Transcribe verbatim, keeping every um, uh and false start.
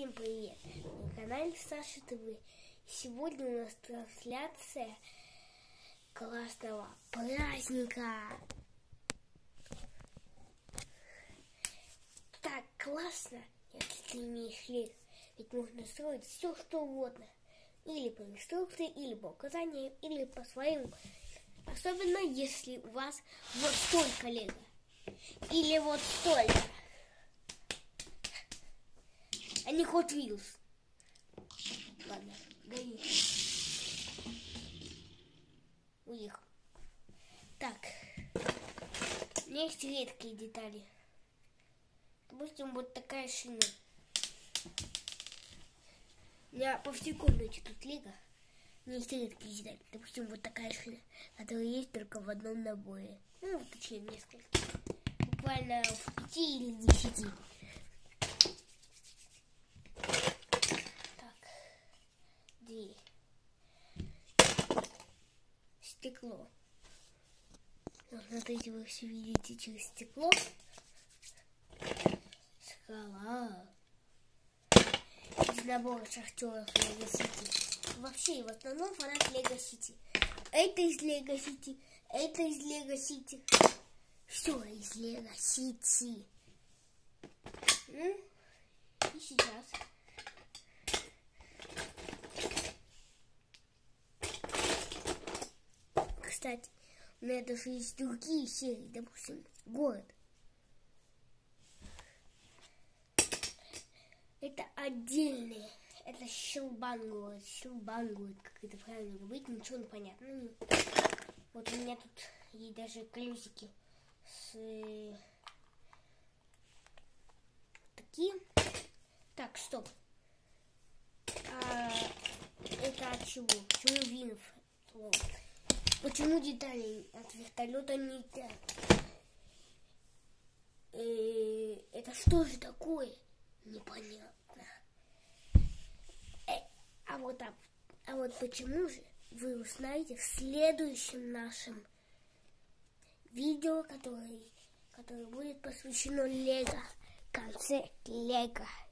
Всем привет! На канале Саша ТВ. Сегодня у нас трансляция классного праздника. Так классно, если ты имеешь лего. Ведь можно строить все, что угодно. Или по инструкции, или по указаниям, или по своему. Особенно если у вас вот столько лего. Или вот столько. А не Hot Wheels. Ладно, гони. Уехал. Так. У меня есть редкие детали. Допустим, вот такая шина. У меня по всей комнате тут лего. У меня есть редкие детали. Допустим, вот такая шина, которая есть только в одном наборе. Ну, вот точнее, несколько. Буквально в пяти или десяти. Дверь. Стекло. Вот, смотрите, вы все видите через стекло. Скала. Из набора шахтеров Лего Сити. Вообще, в основном фанат Лего Сити. Это из Лего Сити. Это из Лего Сити. Все из Лего Сити. Ну, и сейчас. Кстати, у меня даже есть другие серии, допустим, город. Это отдельные. Это Щелбан город. Щелбан город, как это правильно говорить, ничего не понятно. Вот у меня тут есть даже колесики с такие. Так, стоп. А это от чего? Почему винов? Почему детали от вертолета не летят? Э, это что же такое? Непонятно. Э, а, вот, а, а вот почему же вы узнаете в следующем нашем видео, который, которое будет посвящено Лего. Концерт Лего.